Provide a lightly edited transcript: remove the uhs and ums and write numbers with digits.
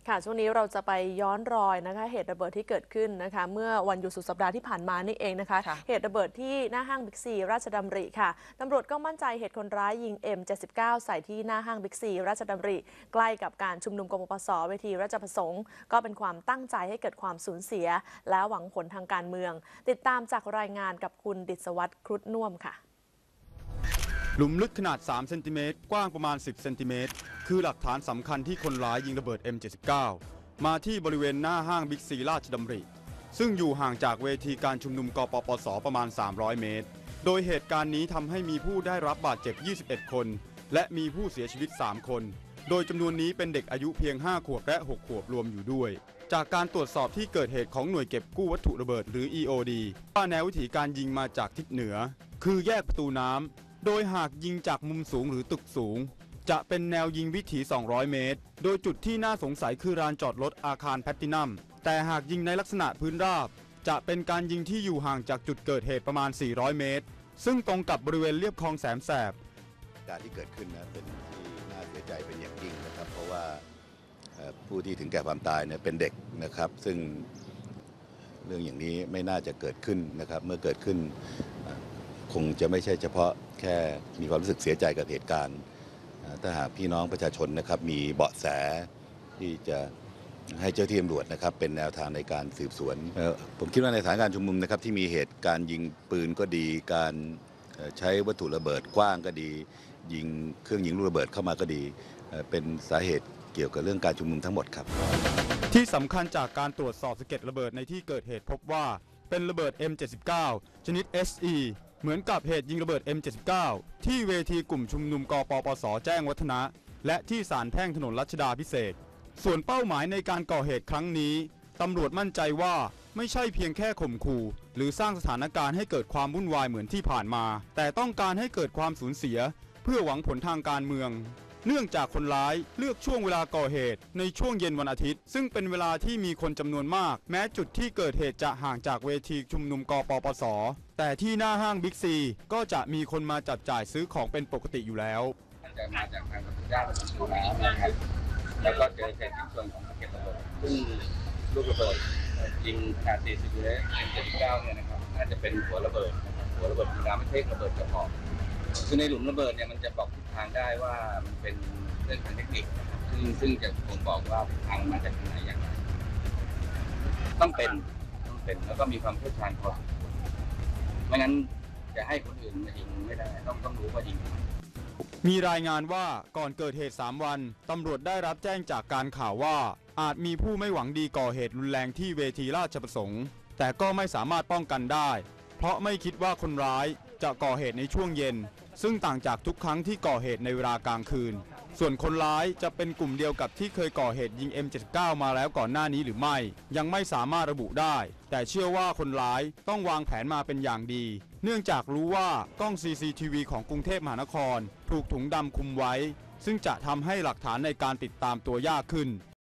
ค่ะช่วงนี้เราจะไปย้อนรอยนะคะเหตุระเบิดที่เกิดขึ้นนะคะเมื่อวันหยุดสุดสัปดาห์ที่ผ่านมานี่เองนะคะเหตุระเบิดที่หน้าห้างบิ๊กซีราชดำริค่ะตำรวจก็มั่นใจเหตุคนร้ายยิง M79 ใส่ที่หน้าห้างบิ๊กซีราชดำริใกล้กับการชุมนุมกปปส.เวทีราชประสงค์ก็เป็นความตั้งใจให้เกิดความสูญเสียและหวังผลทางการเมืองติดตามจากรายงานกับคุณดิษวัฒน์ครุฑน่วมค่ะหลุมลึกขนาด3เซนติเมตรกว้างประมาณ10เซนติเมตรคือหลักฐานสำคัญที่คนร้ายยิงระเบิด M79 มาที่บริเวณหน้าห้างบิ๊กซีราชดำริซึ่งอยู่ห่างจากเวทีการชุมนุมกปปสประมาณ300เมตรโดยเหตุการณ์นี้ทำให้มีผู้ได้รับบาดเจ็บ21คนและมีผู้เสียชีวิต3คนโดยจำนวนนี้เป็นเด็กอายุเพียง5ขวบและ6ขวบรวมอยู่ด้วยจากการตรวจสอบที่เกิดเหตุของหน่วยเก็บกู้วัตถุระเบิดหรือ EOD ว่าแนววิถีการยิงมาจากทิศเหนือคือแยกประตูน้ำโดยหากยิงจากมุมสูงหรือตึกสูงจะเป็นแนวยิงวิถี200เมตรโดยจุดที่น่าสงสัยคือลานจอดรถอาคารแพลตตินัมแต่หากยิงในลักษณะพื้นราบจะเป็นการยิงที่อยู่ห่างจากจุดเกิดเหตุประมาณ400เมตรซึ่งตรงกับบริเวณเลียบคลองแสมแสบการที่เกิดขึ้นนะเป็นที่น่าเสียใจเป็นอย่างยิ่งนะครับเพราะว่าผู้ที่ถึงแก่ความตายเนี่ยเป็นเด็กนะครับซึ่งเรื่องอย่างนี้ไม่น่าจะเกิดขึ้นนะครับเมื่อเกิดขึ้นคงจะไม่ใช่เฉพาะแค่มีความรู้สึกเสียใจกับเหตุการณ์ถ้าหากพี่น้องประชาชนนะครับมีเบาะแสที่จะให้เจ้าที่ตำรวจนะครับเป็นแนวทางในการสืบสวนผมคิดว่าในสถานการณ์ชุมนุมนะครับที่มีเหตุการณ์ยิงปืนก็ดีการใช้วัตถุระเบิดกว้างก็ดียิงเครื่องยิงลูกระเบิดเข้ามาก็ดีเป็นสาเหตุเกี่ยวกับเรื่องการชุมนุมทั้งหมดครับที่สำคัญจากการตรวจสอบสะเก็ดระเบิดในที่เกิดเหตุพบว่าเป็นระเบิด M79 ชนิด SE เหมือนกับเหตุยิงระเบิด M79 ที่เวทีกลุ่มชุมนุมกปปส.แจ้งวัฒนะและที่ศาลแพ่งถนนรัชดาภิเษกส่วนเป้าหมายในการก่อเหตุครั้งนี้ตำรวจมั่นใจว่าไม่ใช่เพียงแค่ข่มขู่หรือสร้างสถานการณ์ให้เกิดความวุ่นวายเหมือนที่ผ่านมาแต่ต้องการให้เกิดความสูญเสียเพื่อหวังผลทางการเมืองเนื่องจากคนร้ายเลือกช่วงเวลาก่อเหตุในช่วงเย็นวันอาทิตย์ซึ่งเป็นเวลาที่มีคนจำนวนมากแม้จุดที่เกิดเหตุจะห่างจากเวทีชุมนุมกปปส.แต่ที่หน้าห้างบิ๊กซีก็จะมีคนมาจับจ่ายซื้อของเป็นปกติอยู่แล้วมันจะมาจากทางประตูย่านประตูน้ำนะครับแล้วก็เจอชิ้นส่วนของสะเก็ดระเบิดซึ่งลูกระเบิดยิงขนาด40เมตร M79 เนี่ยนะครับน่าจะเป็นหัวระเบิดหัวระเบิดธรรมดาไม่ใช่ระเบิดกระบอกคือในหลุมระเบิดเนี่ยมันจะบอกทิศทางได้ว่ามันเป็นเรื่องทางเทคนิคนะครับซึ่งจะผมบอกว่าทางมาจากทางไหนอย่างไรต้องเป็นแล้วก็มีความเชี่ยวชาญพอไม่งั้นจะให้คนอื่นมายิงไม่ได้ต้องรู้ว่ายิงมีรายงานว่าก่อนเกิดเหตุ3วันตำรวจได้รับแจ้งจากการข่าวว่าอาจมีผู้ไม่หวังดีก่อเหตุรุนแรงที่เวทีราชประสงค์แต่ก็ไม่สามารถป้องกันได้เพราะไม่คิดว่าคนร้ายจะก่อเหตุในช่วงเย็นซึ่งต่างจากทุกครั้งที่ก่อเหตุในเวลากลางคืนส่วนคนร้ายจะเป็นกลุ่มเดียวกับที่เคยก่อเหตุยิง M79 มาแล้วก่อนหน้านี้หรือไม่ยังไม่สามารถระบุได้แต่เชื่อว่าคนร้ายต้องวางแผนมาเป็นอย่างดีเนื่องจากรู้ว่ากล้อง CCTV ของกรุงเทพมหานครถูกถุงดำคลุมไว้ซึ่งจะทำให้หลักฐานในการติดตามตัวยากขึ้น